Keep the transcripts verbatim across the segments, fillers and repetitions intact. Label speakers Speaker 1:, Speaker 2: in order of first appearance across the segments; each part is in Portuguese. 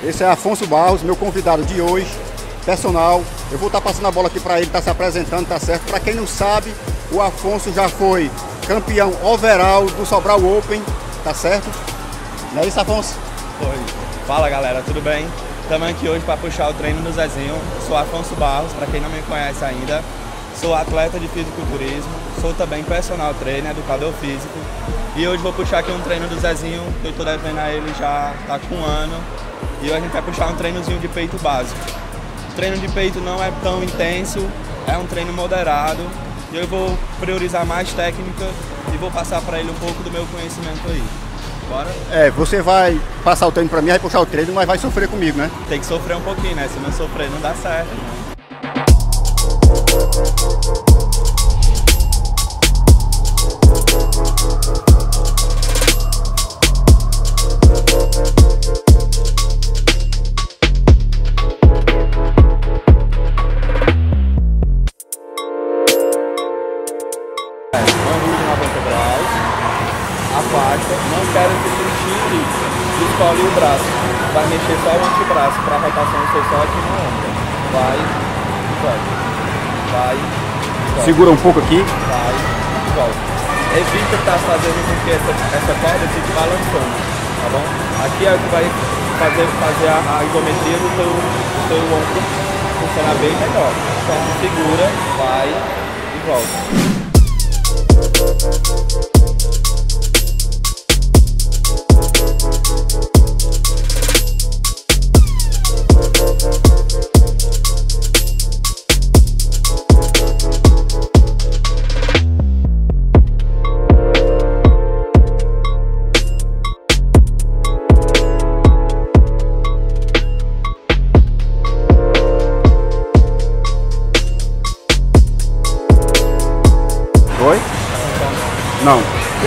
Speaker 1: Esse é Afonso Barros, meu convidado de hoje, personal. Eu vou estar passando a bola aqui para ele, tá se apresentando, tá certo? Para quem não sabe, o Afonso já foi campeão overall do Sobral Open, tá certo? Não é isso, Afonso?
Speaker 2: Oi. Fala, galera, tudo bem? Estamos aqui hoje para puxar o treino do Zezinho. Eu sou Afonso Barros, para quem não me conhece ainda. Sou atleta de fisiculturismo, sou também personal trainer, educador físico. E hoje vou puxar aqui um treino do Zezinho, que eu estou devendo a ele já tá com um ano. E hoje a gente vai puxar um treinozinho de peito básico. O treino de peito não é tão intenso, é um treino moderado. E eu vou priorizar mais técnica e vou passar para ele um pouco do meu conhecimento aí. Bora?
Speaker 1: É, você vai passar o treino para mim, vai puxar o treino, mas vai sofrer comigo, né?
Speaker 2: Tem que sofrer um pouquinho, né? Se não sofrer não dá certo, né? Afasta, não quero que ele tire e escolhe o braço. Vai mexer só o antebraço para a rotação ser só aqui no ombro. Vai, volta. Vai, volta.
Speaker 1: Segura um pouco aqui.
Speaker 2: Vai, volta. Evita estar fazendo com que essa, essa corda fique balançando, tá bom? Aqui é o que vai fazer, fazer a, a isometria do teu, do teu ombro funcionar bem melhor. Então segura, vai e volta.
Speaker 1: Oi? Não.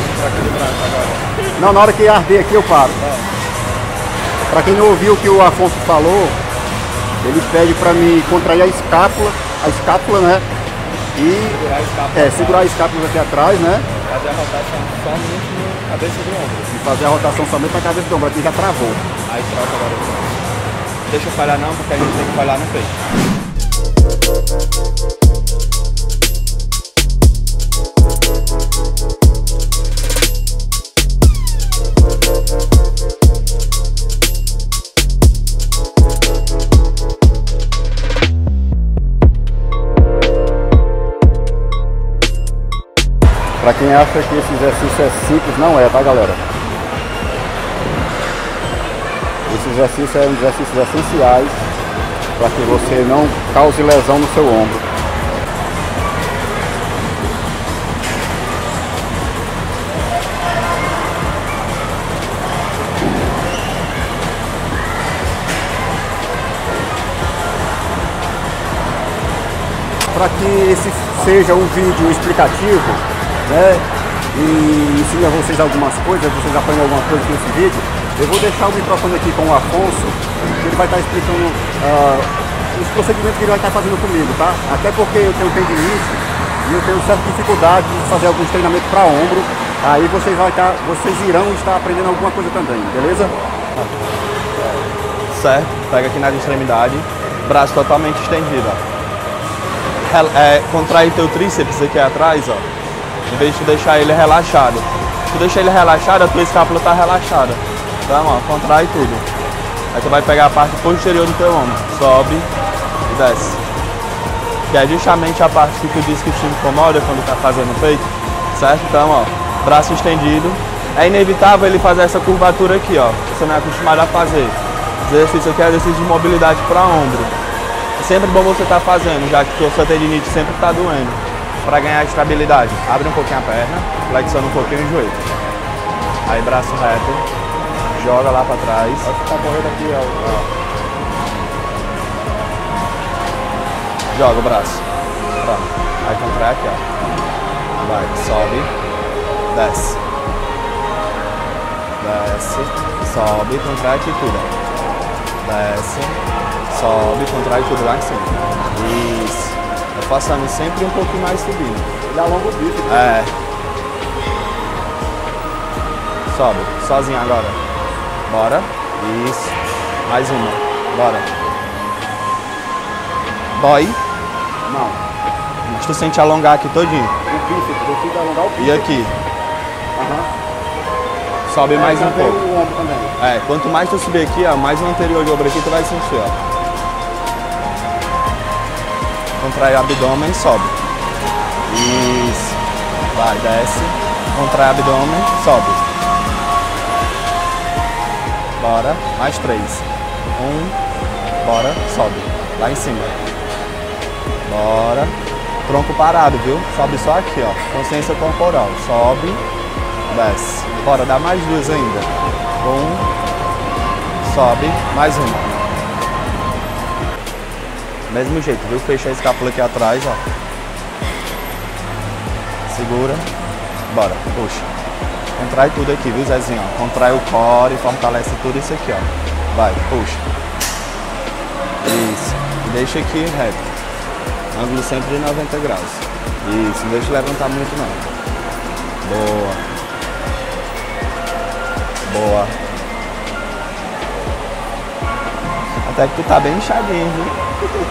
Speaker 1: Não, na hora que arder aqui eu paro. Para quem não ouviu o que o Afonso falou, ele pede para me contrair a escápula, a escápula, né? E
Speaker 2: Segurar a escápula,
Speaker 1: é, segurar a escápula aqui atrás, né?
Speaker 2: Fazer a rotação somente na cabeça do ombro.
Speaker 1: E fazer a rotação somente na cabeça do ombro, aqui já travou.
Speaker 2: Aí troca agora. Deixa eu falhar não, porque a gente tem que falhar no peito.
Speaker 1: Para quem acha que esse exercício é simples, não é, tá, galera? Esse exercício é um exercícios essenciais para que você não cause lesão no seu ombro. Para que esse seja um vídeo explicativo, né, e ensina vocês algumas coisas, vocês aprendem alguma coisa com esse vídeo, eu vou deixar o microfone aqui com o Afonso, que ele vai estar explicando uh, os procedimentos que ele vai estar fazendo comigo, tá? Até porque eu tenho tendinite e eu tenho certa dificuldade de fazer alguns treinamentos para ombro, aí vocês, vai estar, vocês irão estar aprendendo alguma coisa também, beleza?
Speaker 2: Certo, pega aqui na extremidade, braço totalmente estendido, ó. É, contrai teu tríceps aqui atrás, ó. Em vez de tu deixar ele relaxado. Se tu deixar ele relaxado, a tua escápula tá relaxada. Então, ó, contrai tudo. Aí tu vai pegar a parte posterior do teu ombro. Sobe e desce. Que é justamente a parte que tu disse que te incomoda quando tá fazendo peito. Certo? Então, ó, braço estendido. É inevitável ele fazer essa curvatura aqui, ó. Você não é acostumado a fazer. Exercício aqui é exercício de mobilidade para ombro. É sempre bom você estar fazendo, já que o seu tendinite sempre está doendo. Para ganhar estabilidade, abre um pouquinho a perna, flexiona um pouquinho o joelho. Aí braço reto, joga lá para trás.
Speaker 1: Acho que tá correndo aqui, ó.
Speaker 2: Joga o braço. Pronto. Aí contrai aqui, ó. Vai, sobe, desce. Desce, sobe, contrai aqui tudo. Desce, sobe, contrai tudo lá em cima. Isso. Vai passando sempre um pouquinho mais subindo.
Speaker 1: Ele alonga o bíceps.
Speaker 2: É. Sobe, sozinho agora. Bora. Isso. Mais uma. Bora. Dói?
Speaker 1: Não.
Speaker 2: Mas tu sente alongar aqui todinho.
Speaker 1: O bíceps, eu sinto alongar o bíceps.
Speaker 2: E aqui?
Speaker 1: Aham.
Speaker 2: Sobe
Speaker 1: É,
Speaker 2: mais um
Speaker 1: também
Speaker 2: pouco.
Speaker 1: o ombro também.
Speaker 2: É, quanto mais tu subir aqui, ó, mais no anterior de ombro aqui tu vai sentir, ó. Contrai o abdômen, sobe. Isso. Vai, desce. Contrai o abdômen, sobe. Bora. Mais três. Um. Bora. Sobe. Lá em cima. Bora. Tronco parado, viu? Sobe só aqui, ó. Consciência corporal. Sobe. Desce. Bora, dá mais duas ainda. Um. Sobe. Mais uma. Mesmo jeito, viu? Fecha a escápula aqui atrás, ó. Segura. Bora, puxa. Contrai tudo aqui, viu, Zezinho? Ó. Contrai o core, fortalece tudo isso aqui, ó. Vai, puxa. Isso. E deixa aqui reto. Ângulo sempre de noventa graus. Isso, não deixa levantar muito não. Boa. Boa. Até que tu tá bem inchadinho, viu?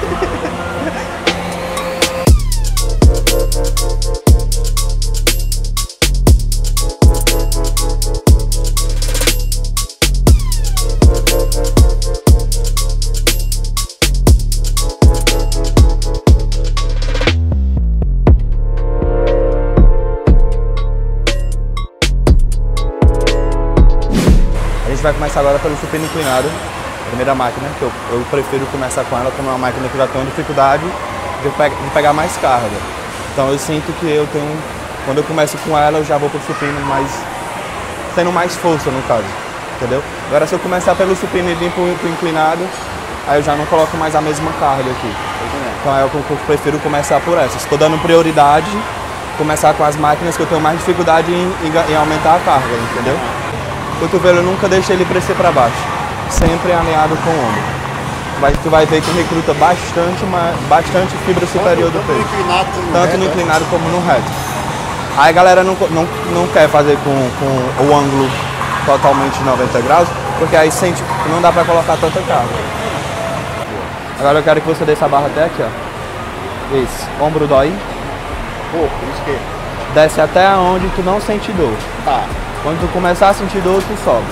Speaker 2: A gente vai começar agora pelo supino inclinado. Primeira máquina, que eu, eu prefiro começar com ela como uma máquina que já tem uma dificuldade de, pe de pegar mais carga. Então eu sinto que eu tenho, quando eu começo com ela, eu já vou pro supino mais, tendo mais força no caso, entendeu? Agora se eu começar pelo supino e vir pro, pro inclinado, aí eu já não coloco mais a mesma carga aqui. Então é o que eu prefiro começar por essa. Estou dando prioridade, começar com as máquinas que eu tenho mais dificuldade em, em, em aumentar a carga, entendeu? O cotovelo eu nunca deixo ele crescer para baixo. Sempre alinhado com o ombro. Vai, tu vai ver que recruta bastante, uma, bastante fibra superior do peito. Tanto no inclinado como no reto. Aí a galera não, não, não quer fazer com, com o ângulo totalmente noventa graus, porque aí sente que não dá para colocar tanta carga. Agora eu quero que você desça a barra até aqui, ó. Isso. Ombro dói.
Speaker 1: Pouco, esquerdo.
Speaker 2: Desce até onde tu não sente dor.
Speaker 1: Tá.
Speaker 2: Quando tu começar a sentir dor, tu sobe.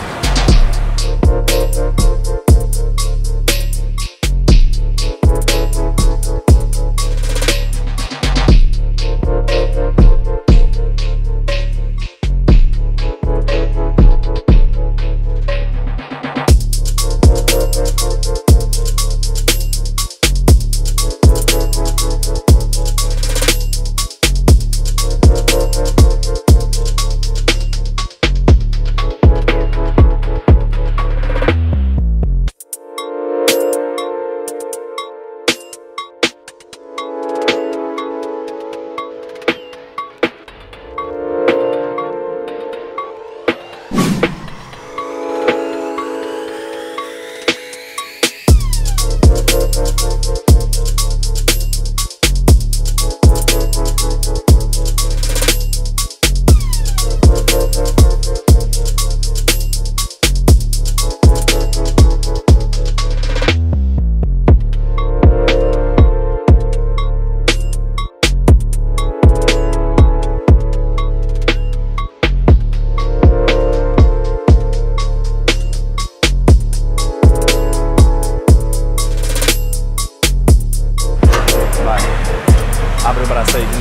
Speaker 2: Abre o braço aí de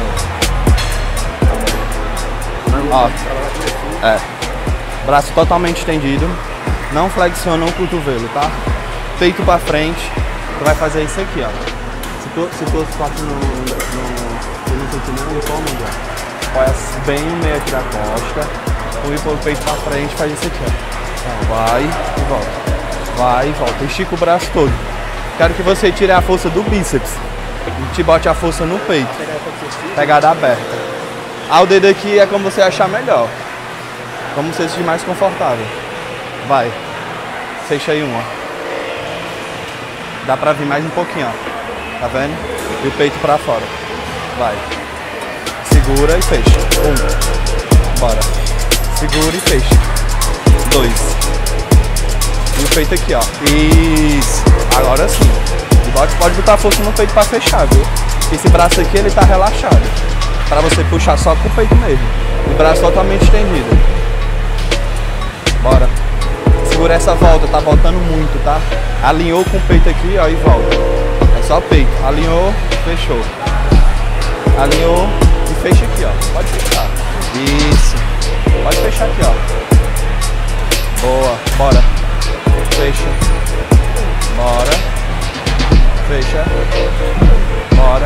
Speaker 2: novo. Ó, é. Braço totalmente estendido. Não flexiona o cotovelo, tá? Peito pra frente. Tu vai fazer isso aqui, ó. Se tu, se tu forte no, no, no sentimento incômodo, apoia bem no meio aqui da costa. Tu ir pro peito pra frente, faz isso aqui, ó. Então, vai e volta. Vai e volta. Estica o braço todo. Quero que você tire a força do bíceps. E te bote a força no peito. Pegada aberta. Ah, o dedo aqui é como você achar melhor. Como você se sentir mais confortável. Vai. Fecha aí um, ó. Dá pra vir mais um pouquinho, ó. Tá vendo? E o peito pra fora. Vai. Segura e fecha. Um. Bora. Segura e fecha. Dois. E o peito aqui, ó. Isso. Agora sim. E pode, pode botar força no peito pra fechar, viu? Esse braço aqui, ele tá relaxado. Pra você puxar só com o peito mesmo. E braço totalmente estendido. Bora. Segura essa volta, tá voltando muito, tá? Alinhou com o peito aqui, ó, e volta. É só peito. Alinhou, fechou. Alinhou e fecha aqui, ó. Pode fechar. Isso. Pode fechar aqui, ó. Boa. Bora. Fecha. Bora. Fecha. Bora.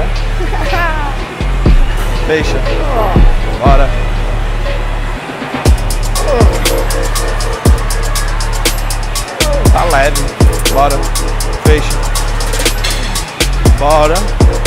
Speaker 2: Fecha. Bora. Tá leve. Bora. Fecha. Bora.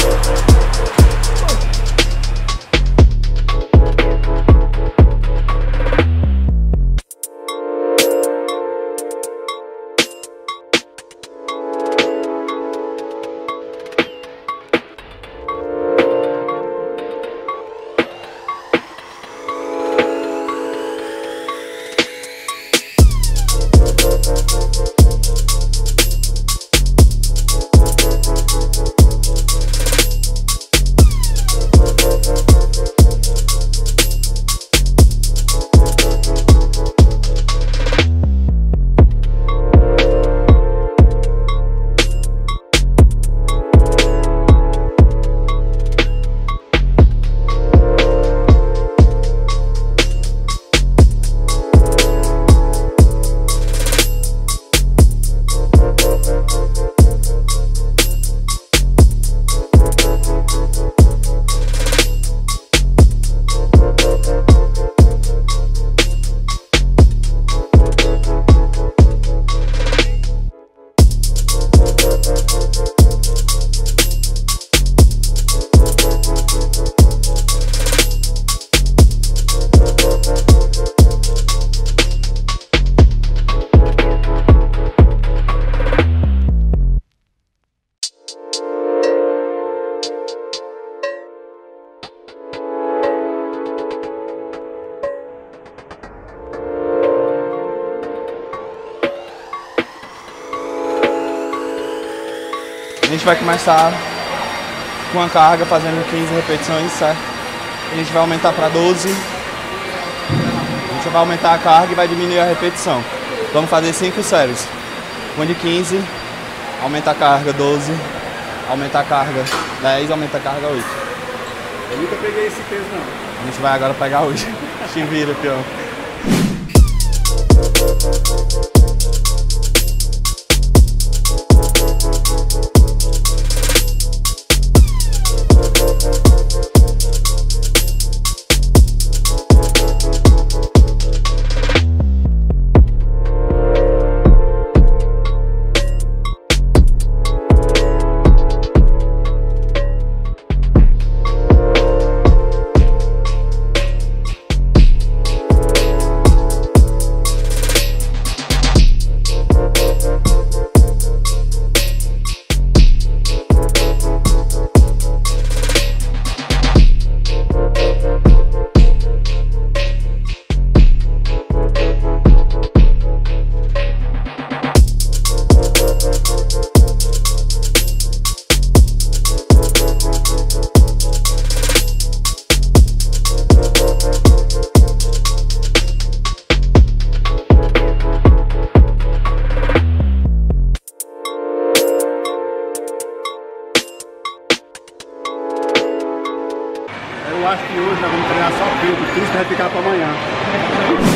Speaker 2: A gente vai começar com a carga fazendo quinze repetições, certo? A gente vai aumentar para doze. A gente vai aumentar a carga e vai diminuir a repetição. Vamos fazer cinco séries. Uma de quinze, aumenta a carga doze, aumenta a carga dez, aumenta a carga oito.
Speaker 1: Eu nunca peguei esse peso não.
Speaker 2: A gente vai agora pegar hoje. Te vira, peão.
Speaker 1: Eu acho que hoje nós vamos treinar só peito, o Cristo vai ficar para amanhã.